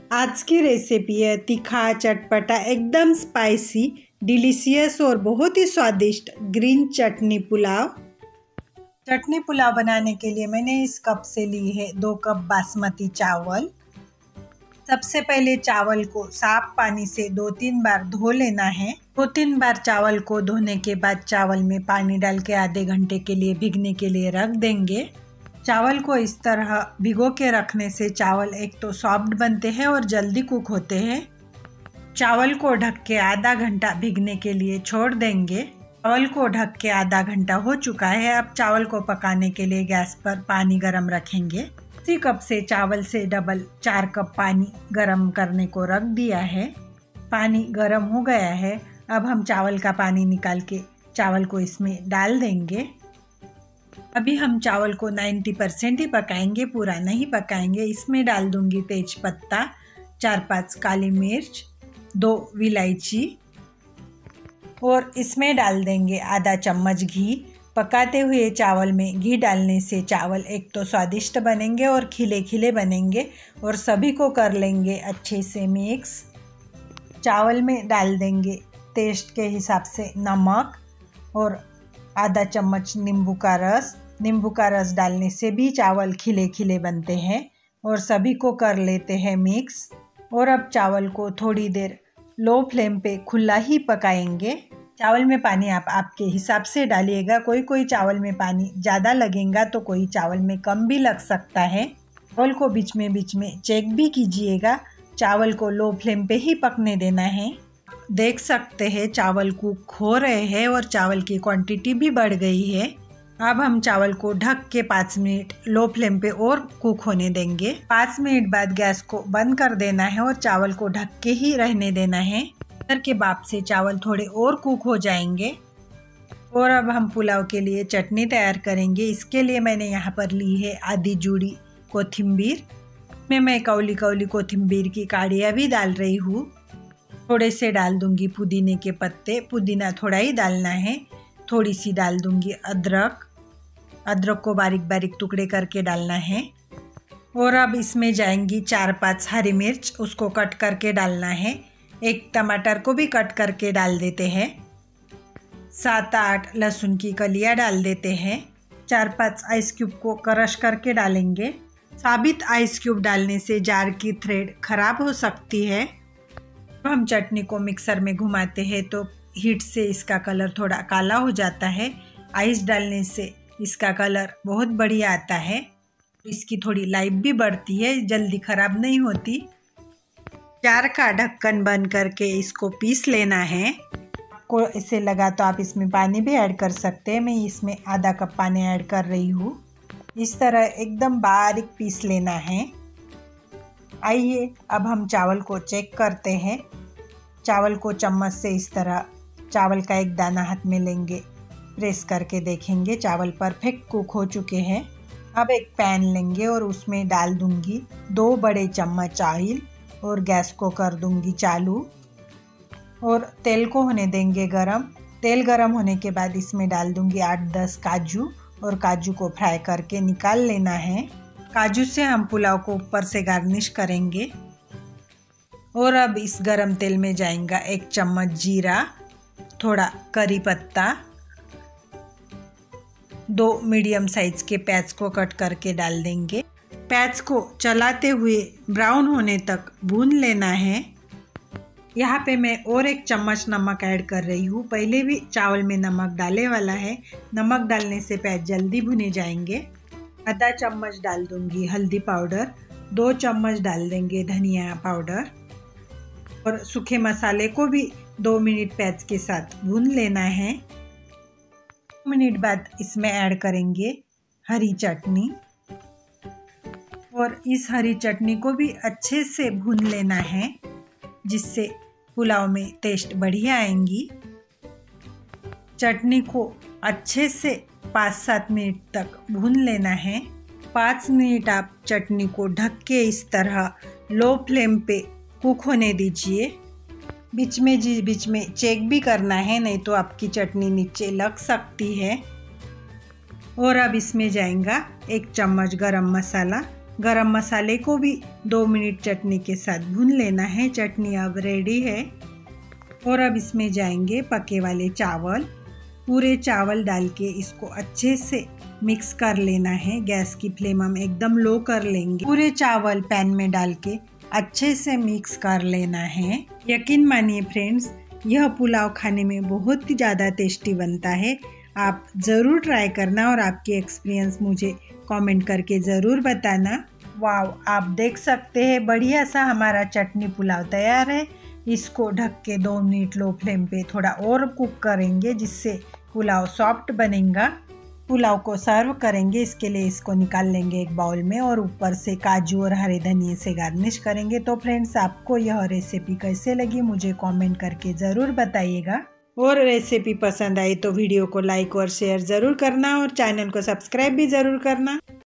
आज की रेसिपी है तीखा चटपटा एकदम स्पाइसी डिलीशियस और बहुत ही स्वादिष्ट ग्रीन चटनी पुलाव। चटनी पुलाव बनाने के लिए मैंने इस कप से ली है 2 कप बासमती चावल। सबसे पहले चावल को साफ पानी से 2-3 बार धो लेना है। 2-3 बार चावल को धोने के बाद चावल में पानी डाल के आधे घंटे के लिए भीगने के लिए रख देंगे। चावल को इस तरह भिगो के रखने से चावल एक तो सॉफ्ट बनते हैं और जल्दी कुक होते हैं। चावल को ढक के आधा घंटा भीगने के लिए छोड़ देंगे। चावल को ढक के आधा घंटा हो चुका है। अब चावल को पकाने के लिए गैस पर पानी गरम रखेंगे। उसी कप से चावल से डबल 4 कप पानी गरम करने को रख दिया है। पानी गरम हो गया है। अब हम चावल का पानी निकाल के चावल को इसमें डाल देंगे। अभी हम चावल को 90% ही पकाएंगे, पूरा नहीं पकाएंगे। इसमें डाल दूंगी तेज पत्ता, 4-5 काली मिर्च, 2 इलायची और इसमें डाल देंगे आधा चम्मच घी। पकाते हुए चावल में घी डालने से चावल एक तो स्वादिष्ट बनेंगे और खिले खिले बनेंगे और सभी को कर लेंगे अच्छे से मिक्स। चावल में डाल देंगे टेस्ट के हिसाब से नमक और आधा चम्मच नींबू का रस। नींबू का रस डालने से भी चावल खिले खिले बनते हैं और सभी को कर लेते हैं मिक्स। और अब चावल को थोड़ी देर लो फ्लेम पे खुला ही पकाएंगे। चावल में पानी आप आपके हिसाब से डालिएगा। कोई चावल में पानी ज़्यादा लगेगा तो कोई चावल में कम भी लग सकता है। चावल को बीच में चेक भी कीजिएगा। चावल को लो फ्लेम पे ही पकने देना है। देख सकते हैं चावल कुक हो रहे हैं और चावल की क्वांटिटी भी बढ़ गई है। अब हम चावल को ढक के 5 मिनट लो फ्लेम पे और कुक होने देंगे। 5 मिनट बाद गैस को बंद कर देना है और चावल को ढक के ही रहने देना है। इधर के भाप से चावल थोड़े और कुक हो जाएंगे। और अब हम पुलाव के लिए चटनी तैयार करेंगे। इसके लिए मैंने यहाँ पर ली है आधी जूड़ी कोथिम्बीर। मैं कौली कोथिम्बीर की काड़ियाँ भी डाल रही हूँ। थोड़े से डाल दूंगी पुदीने के पत्ते, पुदीना थोड़ा ही डालना है। थोड़ी सी डाल दूंगी अदरक को बारीक टुकड़े करके डालना है। और अब इसमें जाएंगी 4-5 हरी मिर्च, उसको कट करके डालना है। 1 टमाटर को भी कट करके डाल देते हैं। 7-8 लहसुन की कलियां डाल देते हैं। 4-5 आइस क्यूब को क्रश करके डालेंगे। साबित आइस क्यूब डालने से जार की थ्रेड खराब हो सकती है। हम चटनी को मिक्सर में घुमाते हैं तो हीट से इसका कलर थोड़ा काला हो जाता है। आइस डालने से इसका कलर बहुत बढ़िया आता है। इसकी थोड़ी लाइफ भी बढ़ती है, जल्दी खराब नहीं होती। जार का ढक्कन बंद करके इसको पीस लेना है। आपको इसे लगा तो आप इसमें पानी भी ऐड कर सकते हैं। मैं इसमें आधा कप पानी ऐड कर रही हूँ। इस तरह एकदम बारीक पीस लेना है। आइए अब हम चावल को चेक करते हैं। चावल को चम्मच से इस तरह चावल का एक दाना हाथ में लेंगे, प्रेस करके देखेंगे चावल परफेक्ट कुक हो चुके हैं। अब एक पैन लेंगे और उसमें डाल दूंगी 2 बड़े चम्मच ऑयल और गैस को कर दूंगी चालू और तेल को होने देंगे गरम। तेल गरम होने के बाद इसमें डाल दूंगी 8-10 काजू और काजू को फ्राई करके निकाल लेना है। काजू से हम पुलाव को ऊपर से गार्निश करेंगे। और अब इस गरम तेल में जाएगा 1 चम्मच जीरा, थोड़ा करी पत्ता, 2 मीडियम साइज के प्याज को कट करके डाल देंगे। प्याज को चलाते हुए ब्राउन होने तक भून लेना है। यहाँ पे मैं और 1 चम्मच नमक ऐड कर रही हूँ। पहले भी चावल में नमक डाले वाला है। नमक डालने से प्याज जल्दी भुने जाएंगे। आधा चम्मच डाल दूंगी हल्दी पाउडर, 2 चम्मच डाल देंगे धनिया पाउडर और सूखे मसाले को भी 2 मिनट प्याज के साथ भून लेना है। 2 मिनट बाद इसमें ऐड करेंगे हरी चटनी और इस हरी चटनी को भी अच्छे से भून लेना है, जिससे पुलाव में टेस्ट बढ़िया आएंगी। चटनी को अच्छे से 5-7 मिनट तक भून लेना है। 5 मिनट आप चटनी को ढक के इस तरह लो फ्लेम पे कुक होने दीजिए। बीच में चेक भी करना है, नहीं तो आपकी चटनी नीचे लग सकती है। और अब इसमें जाएगा 1 चम्मच गरम मसाला, गरम मसाले को भी 2 मिनट चटनी के साथ भून लेना है। चटनी अब रेडी है। और अब इसमें जाएंगे पके वाले चावल। पूरे चावल डाल के इसको अच्छे से मिक्स कर लेना है। गैस की फ्लेम हम एकदम लो कर लेंगे। पूरे चावल पैन में डाल के अच्छे से मिक्स कर लेना है। यकीन मानिए फ्रेंड्स, यह पुलाव खाने में बहुत ही ज़्यादा टेस्टी बनता है। आप ज़रूर ट्राई करना और आपकी एक्सपीरियंस मुझे कमेंट करके ज़रूर बताना। वाव, आप देख सकते हैं बढ़िया सा हमारा चटनी पुलाव तैयार है। इसको ढक के 2 मिनट लो फ्लेम पे थोड़ा और कुक करेंगे, जिससे पुलाव सॉफ्ट बनेगा। पुलाव को सर्व करेंगे, इसके लिए इसको निकाल लेंगे एक बाउल में और ऊपर से काजू और हरे धनिए से गार्निश करेंगे। तो फ्रेंड्स, आपको यह रेसिपी कैसे लगी मुझे कमेंट करके ज़रूर बताइएगा। और रेसिपी पसंद आई तो वीडियो को लाइक और शेयर ज़रूर करना और चैनल को सब्सक्राइब भी ज़रूर करना।